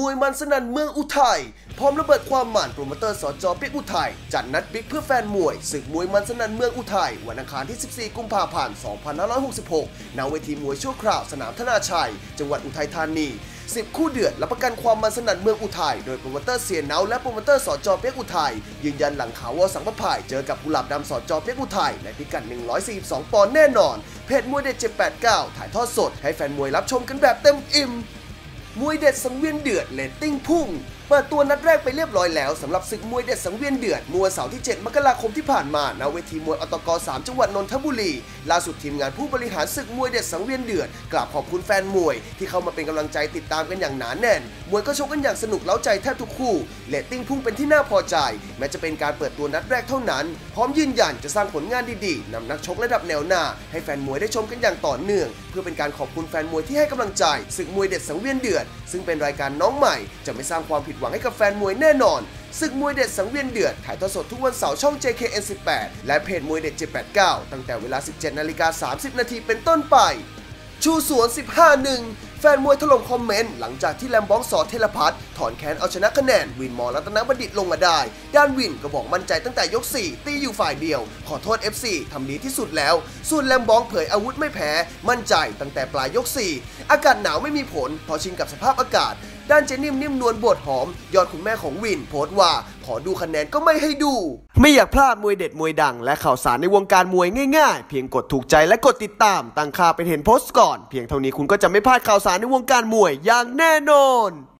วยมันสนั่นเมืองอุทัยพร้อมระเบิดความมันโปรโมเตอร์สจ.ปิ๊กอุทัยจัดนัดบิ๊กเพื่อแฟนมวยศึกมวยมันสนั่นเมืองอุทัยวันอังคารที่ 14 กุมภาพันธ์ 2566 ณ เวทีมวยชั่วคราวสนามธนาชัยจังหวัดอุทัยธานี10 คู่เดือดรับประกันความมันสนั่นเมืองอุทัยโดยโปรโมเตอร์เสียเนาและโปรโมเตอร์สจ.เปี๊ยกอุทัยยืนยันหลังข่าวว่าสังประพายเจอกับกุหลาบดำสจ.เปี๊ยกอุทัยในพิกัด142 ปอนด์แน่นอนเพจมวยเด็ด789ถ่ายทอดสดให้แฟนมวยรับชมกันแบบเต็มอิ่มมวยเด็ดสังเวียนเดือดเรตติ้งพุ่งเปิดตัวนัดแรกไปเรียบร้อยแล้วสำหรับศึกมวยเด็ดสังเวียนเดือดเมื่อวันเสาร์ที่ 7 มกราคมที่ผ่านมาณเวทีมวยอตก3 จังหวัดนนทบุรีล่าสุดทีมงานผู้บริหารศึกมวยเด็ดสังเวียนเดือดกราบขอบคุณแฟนมวยที่เข้ามาเป็นกำลังใจติดตามกันอย่างหนาแน่นมวยก็ชกกันอย่างสนุกเล้าใจแทบทุกคู่เรตติ้งพุ่งเป็นที่น่าพอใจแม้จะเป็นการเปิดตัวนัดแรกเท่านั้นพร้อมยืนยันจะสร้างผลงานดีๆนำนักชกระดับแนวหน้าให้แฟนมวยได้ชมกันอย่างต่อเนื่องเพื่อเป็นการขอบคุณแฟนมวยที่ให้กำลังใจศึกมวยเด็ดสังเวียนเดือดซึ่งเป็นรายการน้องใหม่จะไม่สร้างความผิดหวังให้กับแฟนมวยแน่นอนศึกมวยเด็ดสังเวียนเดือดถ่ายทอดสดทุกวันเสาร์ช่อง JKN18 และเพจมวยเด็ด789ตั้งแต่เวลา 17:30 น.เป็นต้นไปชูสวน 15-1 แฟนมวยถล่มคอมเมนต์หลังจากที่แลมบ้องสอเทลพัฒน์ถอนแขนเอาชนะคะแนนวินมอรัตนบัณฑิตลงมาได้ด้านวินก็บอกมั่นใจตั้งแต่ยก 4 ตีอยู่ฝ่ายเดียวขอโทษ FC ทำดีที่สุดแล้วส่วนแลมบ้องเผยอาวุธไม่แพ้มั่นใจตั้งแต่ปลายยก 4 อากาศหนาวไม่มีผลพอชินกับสภาพอากาศด้านเจนิ่มนิ่มนวลบวชหอมยอดคุณแม่ของวินโพสต์ว่าขอดูคะแนนก็ไม่ให้ดูไม่อยากพลาดมวยเด็ดมวยดังและข่าวสารในวงการมวยง่ายๆเพียงกดถูกใจและกดติดตามตั้งค่าเป็นเห็นโพสต์ก่อนเพียงเท่านี้คุณก็จะไม่พลาดข่าวสารในวงการมวยอย่างแน่นอน